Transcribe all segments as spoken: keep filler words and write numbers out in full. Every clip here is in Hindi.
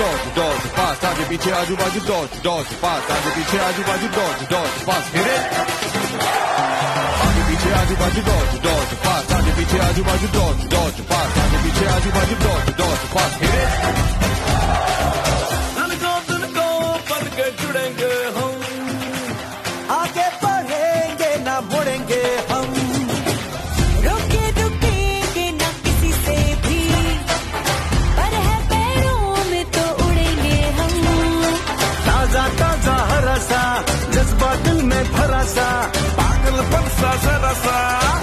dodge, dodge, pass, आगे पीछे आजू बाजू dodge, dodge, pass, आगे पीछे आजू बाजू dodge, dodge, pass, hit it. आगे पीछे आजू बाजू dodge, dodge, pass, आगे पीछे आजू बाजू dodge, dodge, pass, आगे पीछे आजू बाजू dodge, dodge, pass, hit it. दिल को दिल को पढ़ के जुड़ेंगे हम, आगे बढ़ेंगे ना मुड़ेंगे हम, रुके रुकेंगे ना किसी से भी, पर है पैरों में तो उड़ेंगे हम। ताजा ताजा हरा सा जज्बा दिल में भरा सा, पागलपन सा जरा सा,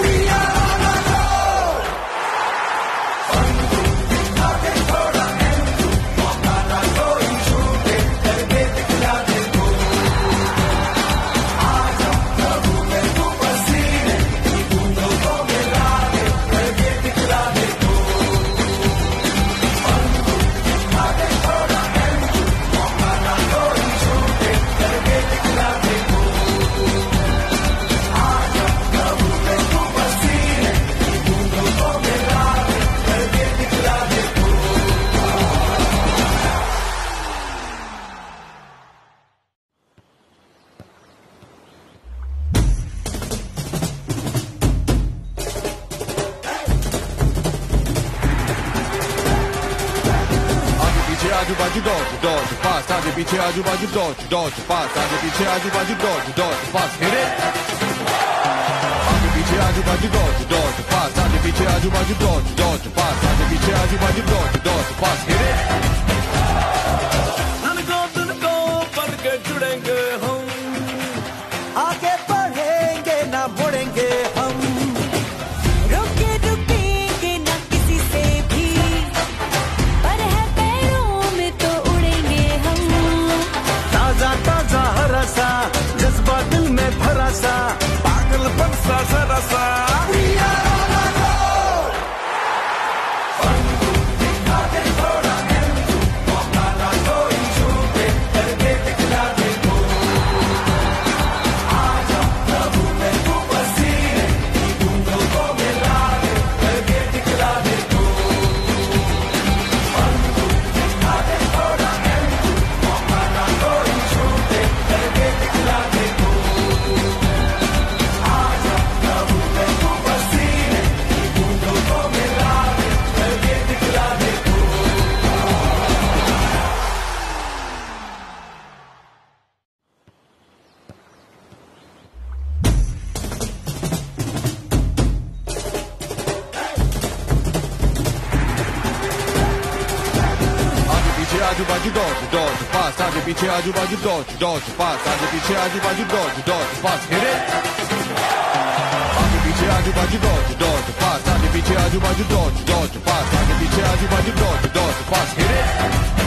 आजू बाजू dodge, dodge, pass, आगे पीछे आजू बाजू dodge, dodge, pass, आगे पीछे आजू बाजू dodge, dodge, pass, hit it. आगे पीछे आजू बाजू dodge, dodge, pass, आगे पीछे आजू बाजू dodge, dodge, pass, आगे पीछे आजू बाजू dodge, dodge, pass, hit it. दिल को दिल को पढ़ के जुड़ेंगे हम, आगे बढ़ेंगे ना मुड़ेंगे हम, रुके रुकेंगे ना किसी से भी, पर है पैरों में तो उड़ेंगे हम। ताजा ताजा हरा सा जज्बा दिल में भरा सा, पागलपन सा जरा सा, आजू बाजू dodge, dodge, pass, आगे पीछे आजू बाजू dodge, dodge, pass, आगे पीछे आजू बाजू dodge, dodge, pass, hit it. आगे पीछे आजू बाजू dodge, dodge, pass, आगे पीछे आजू बाजू dodge, dodge, pass, आगे पीछे आजू बाजू dodge, dodge, pass, hit it.